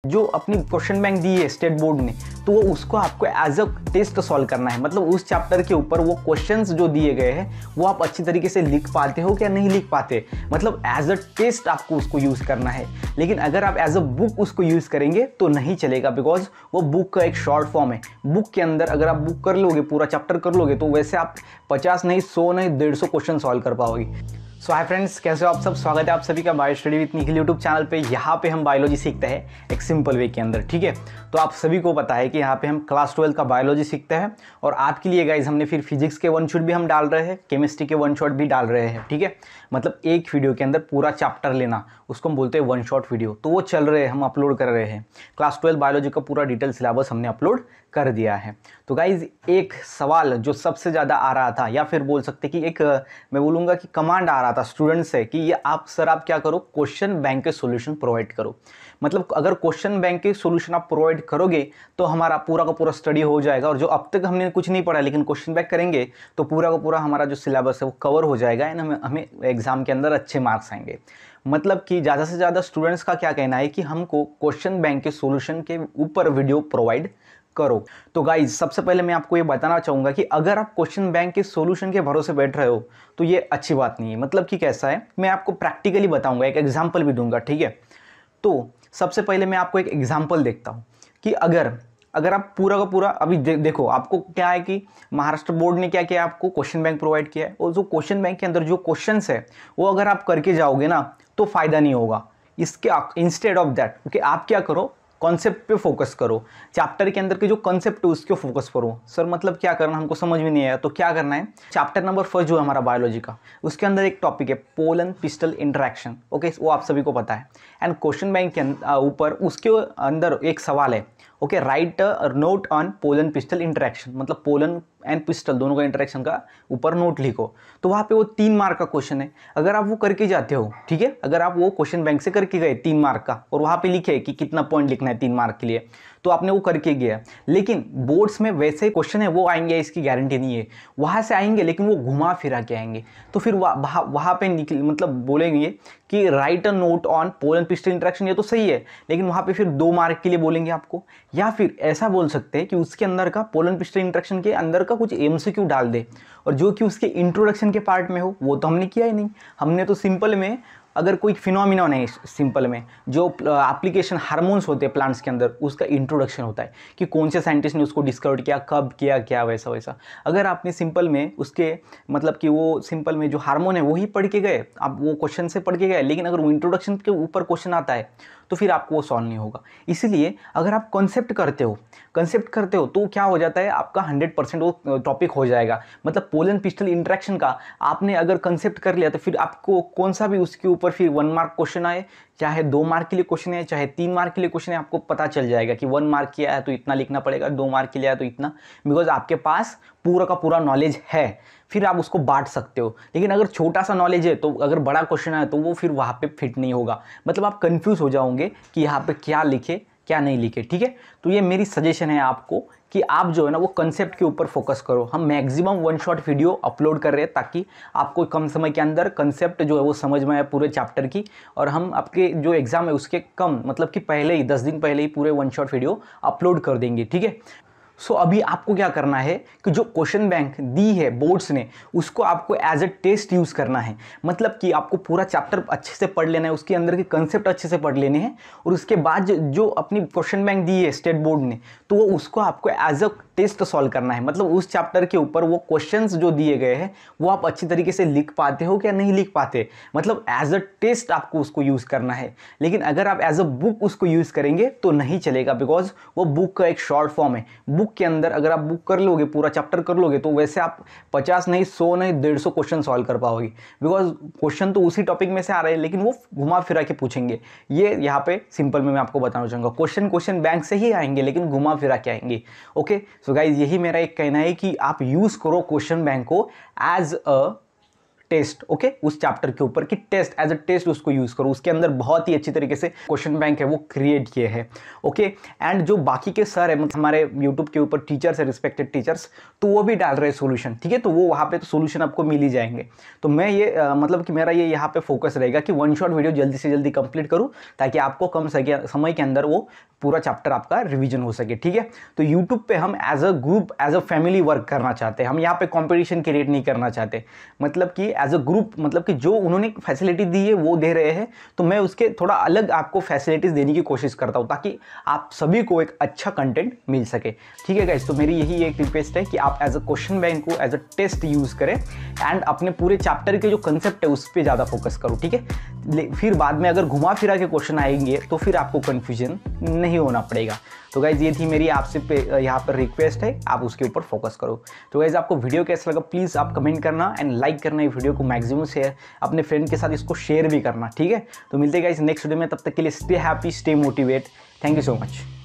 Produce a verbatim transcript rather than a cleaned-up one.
जो अपनी question bank दी है स्टेट बोर्ड ने, तो वो उसको आपको एज अ टेस्ट सॉल्व करना है। मतलब उस चैप्टर के ऊपर वो क्वेश्चंस जो दिए गए हैं वो आप अच्छी तरीके से लिख पाते हो क्या नहीं लिख पाते, मतलब एज अ टेस्ट आपको उसको यूज़ करना है। लेकिन अगर आप एज अ बुक उसको यूज़ करेंगे तो नहीं चलेगा, बिकॉज वो बुक का एक शॉर्ट फॉर्म है। बुक के अंदर अगर आप बुक कर लोगे, पूरा चैप्टर कर लोगे, तो वैसे आप पचास नहीं सौ नहीं डेढ़ सौ क्वेश्चन सॉल्व कर पाओगे। सो हाय फ्रेंड्स, कैसे हो आप सब। स्वागत है आप सभी का bio study with Nikhil YouTube channel पे। यहाँ पे हम बायोलॉजी सीखते हैं एक सिंपल वे के अंदर, ठीक है। तो आप सभी को पता है कि यहाँ पे हम क्लास ट्वेल्व का बायोलॉजी सीखते हैं और आपके लिए गाइज हमने फिर फिजिक्स के वन शॉट भी हम डाल रहे हैं, केमिस्ट्री के वन शॉट भी डाल रहे हैं, ठीक है। मतलब एक वीडियो के अंदर पूरा चैप्टर लेना, उसको हम बोलते हैं वन शॉट वीडियो। तो वो चल रहे हैं, हम अपलोड कर रहे हैं। क्लास ट्वेल्व बायोलॉजी का पूरा डिटेल सिलेबस हमने अपलोड कर दिया है। तो गाइज एक सवाल जो सबसे ज़्यादा आ रहा था, या फिर बोल सकते कि एक मैं बोलूँगा कि कमांड आ रहा था स्टूडेंट से कि ये आप सर आप क्या करो, क्वेश्चन बैंक के सॉल्यूशन प्रोवाइड करो। मतलब अगर क्वेश्चन बैंक के सॉल्यूशन आप प्रोवाइड करोगे तो हमारा पूरा का पूरा स्टडी हो जाएगा, और जो अब तक हमने कुछ नहीं पढ़ा लेकिन क्वेश्चन बैंक करेंगे तो पूरा का पूरा हमारा जो सिलेबस है वो कवर हो जाएगा एंड हमें हमें एग्जाम के अंदर अच्छे मार्क्स आएंगे। मतलब कि ज़्यादा से ज़्यादा स्टूडेंट्स का क्या कहना है कि हमको क्वेश्चन बैंक के सॉल्यूशन के ऊपर वीडियो प्रोवाइड करो। तो गाइज सबसे पहले मैं आपको ये बताना चाहूँगा कि अगर आप क्वेश्चन बैंक के सॉल्यूशन के भरोसे बैठ रहे हो तो ये अच्छी बात नहीं है। मतलब कि कैसा है, मैं आपको प्रैक्टिकली बताऊँगा, एक एग्जाम्पल भी दूंगा, ठीक है। तो सबसे पहले मैं आपको एक एग्जाम्पल देखता हूँ कि अगर अगर आप पूरा का पूरा अभी दे, देखो आपको क्या है कि महाराष्ट्र बोर्ड ने क्या किया, आपको क्वेश्चन बैंक प्रोवाइड किया है, और जो क्वेश्चन बैंक के अंदर जो क्वेश्चंस है वो अगर आप करके जाओगे ना तो फ़ायदा नहीं होगा। इसके इंस्टेड ऑफ दैट कि आप क्या करो, कॉन्सेप्ट पे फोकस करो, चैप्टर के अंदर के जो कॉन्सेप्ट है उसके फोकस करो। सर मतलब क्या करना, हमको समझ में नहीं आया, तो क्या करना है, चैप्टर नंबर फर्स्ट जो है हमारा बायोलॉजी का, उसके अंदर एक टॉपिक है पोलन पिस्टल इंटरेक्शन, ओके, वो आप सभी को पता है। एंड क्वेश्चन बैंक के ऊपर उसके अंदर एक सवाल है, okay, write note on pollen pistil interaction, मतलब पोलन एंड पिस्टल दोनों का इंटरेक्शन का ऊपर नोट लिखो। तो वहाँ पे वो तीन मार्क का क्वेश्चन है, अगर आप वो करके जाते हो, ठीक है, अगर आप वो क्वेश्चन बैंक से करके गए तीन मार्क का और वहाँ पे लिखे कि कितना पॉइंट लिखना है तीन मार्क के लिए, तो आपने वो करके गया। लेकिन बोर्ड्स में वैसे क्वेश्चन है वो आएंगे, इसकी गारंटी नहीं है, वहाँ से आएंगे लेकिन वो घुमा फिरा के आएंगे। तो फिर वहाँ वहाँ पे निकल मतलब बोलेंगे कि write a note on pollen pistil interaction, ये तो सही है, लेकिन वहाँ पे फिर दो मार्क के लिए बोलेंगे आपको। या फिर ऐसा बोल सकते हैं कि उसके अंदर का पोलन पिस्टल इंटरेक्शन के अंदर का कुछ एमसीक्यू डाल दे, और जो कि उसके इंट्रोडक्शन के पार्ट में हो वो तो हमने किया ही नहीं। हमने तो सिंपल में अगर कोई फिनोमिनन है, सिंपल में जो एप्लीकेशन हार्मोन्स होते हैं प्लांट्स के अंदर, उसका इंट्रोडक्शन होता है कि कौन से साइंटिस्ट ने उसको डिस्कवर किया, कब किया, क्या वैसा वैसा। अगर आपने सिंपल में उसके मतलब कि वो सिंपल में जो हार्मोन है वही पढ़ के गए, आप वो क्वेश्चन से पढ़ के गए, लेकिन अगर वो इंट्रोडक्शन के ऊपर क्वेश्चन आता है तो फिर आपको वो सॉल्व नहीं होगा। इसीलिए अगर आप कॉन्सेप्ट करते हो कंसेप्ट करते हो तो क्या हो जाता है, आपका हंड्रेड परसेंट वो टॉपिक हो जाएगा। मतलब पोलन पिस्टल इंटरेक्शन का आपने अगर कंसेप्ट कर लिया तो फिर आपको कौन सा भी उसके ऊपर फिर वन मार्क क्वेश्चन आए, चाहे दो मार्क के लिए क्वेश्चन है, चाहे तीन मार्क के लिए क्वेश्चन है, आपको पता चल जाएगा कि वन मार्क किया है तो इतना लिखना पड़ेगा, दो मार्क के लिए है तो इतना, बिकॉज आपके पास पूरा का पूरा नॉलेज है, फिर आप उसको बांट सकते हो। लेकिन अगर छोटा सा नॉलेज है तो अगर बड़ा क्वेश्चन है तो वो फिर वहाँ पे फिट नहीं होगा, मतलब आप कंफ्यूज हो जाओगे कि यहाँ पे क्या लिखे क्या नहीं लिखे, ठीक है। तो ये मेरी सजेशन है आपको कि आप जो है ना वो कंसेप्ट के ऊपर फोकस करो। हम maximum one shot video upload कर रहे हैं ताकि आपको कम समय के अंदर कंसेप्ट जो है वो समझ में आए पूरे चैप्टर की, और हम आपके जो एग्जाम है उसके कम मतलब कि पहले ही दस दिन पहले ही पूरे वन शॉट वीडियो अपलोड कर देंगे, ठीक है। सो so, अभी आपको क्या करना है कि जो क्वेश्चन बैंक दी है बोर्ड्स ने उसको आपको एज अ टेस्ट यूज़ करना है। मतलब कि आपको पूरा चैप्टर अच्छे से पढ़ लेना है, उसके अंदर के कंसेप्ट अच्छे से पढ़ लेने हैं, और उसके बाद जो, जो अपनी क्वेश्चन बैंक दी है स्टेट बोर्ड ने, तो वो उसको आपको एज अ टेस्ट सॉल्व करना है। मतलब उस चैप्टर के ऊपर वो क्वेश्चंस जो दिए गए हैं वो आप अच्छी तरीके से लिख पाते हो क्या नहीं लिख पाते, मतलब एज अ टेस्ट आपको उसको यूज़ करना है। लेकिन अगर आप एज अ बुक उसको यूज़ करेंगे तो नहीं चलेगा, बिकॉज वो बुक का एक शॉर्ट फॉर्म है। बुक के अंदर अगर आप बुक कर लोगे, पूरा चैप्टर कर लोगे, तो वैसे आप पचास नहीं सौ नहीं डेढ़ सौ क्वेश्चन सॉल्व कर पाओगे, बिकॉज क्वेश्चन तो उसी टॉपिक में से आ रहे हैं लेकिन वो घुमा फिरा के पूछेंगे। ये यहाँ पे सिंपल में मैं आपको बताना चाहूँगा, क्वेश्चन क्वेश्चन बैंक से ही आएंगे लेकिन घुमा फिरा के आएंगे, ओके। सो गाइज यही मेरा एक कहना है कि आप यूज़ करो क्वेश्चन बैंक को एज अ टेस्ट, ओके, उस चैप्टर के ऊपर कि टेस्ट एज अ टेस्ट उसको यूज करो। उसके अंदर बहुत ही अच्छी तरीके से क्वेश्चन बैंक है वो क्रिएट किए हैं, ओके। एंड जो बाकी के सर है मतलब हमारे यूट्यूब के ऊपर टीचर्स है, रिस्पेक्टेड टीचर्स, तो वो भी डाल रहे हैं सोल्यूशन, ठीक है। तो वो वहाँ पे तो सोल्यूशन आपको मिल ही जाएंगे। तो मैं ये आ, मतलब कि मेरा ये यहाँ पे फोकस रहेगा कि वन शॉट वीडियो जल्दी से जल्दी कंप्लीट करूँ ताकि आपको कम समय के अंदर वो पूरा चैप्टर आपका रिवीजन हो सके, ठीक है। तो यूट्यूब पे हम as a group as a family work करना चाहते हैं। हम यहाँ पे कंपटीशन क्रिएट नहीं करना चाहते, मतलब कि एज अ ग्रुप, मतलब कि जो उन्होंने फैसिलिटी दी है वो दे रहे हैं, तो मैं उसके थोड़ा अलग आपको फैसिलिटीज देने की कोशिश करता हूँ ताकि आप सभी को एक अच्छा कंटेंट मिल सके, ठीक है गाइस। तो मेरी यही एक रिक्वेस्ट है कि आप एज अ क्वेश्चन बैंक को एज अ टेस्ट यूज करें एंड अपने पूरे चैप्टर के जो कंसेप्ट है उस पर ज़्यादा फोकस करो, ठीक है। फिर बाद में अगर घुमा फिरा के क्वेश्चन आएंगे तो फिर आपको कन्फ्यूजन नहीं होना पड़ेगा। तो गाइज ये थी मेरी आपसे पे यहाँ पर रिक्वेस्ट है, आप उसके ऊपर फोकस करो। तो गाइज आपको वीडियो कैसा लगा प्लीज़ आप कमेंट करना एंड लाइक करना, ये वीडियो को मैक्सिमम शेयर अपने फ्रेंड के साथ इसको शेयर भी करना, ठीक है। तो मिलते हैं गाइज नेक्स्ट वीडियो में, तब तक के लिए stay happy, stay motivate, thank you so much.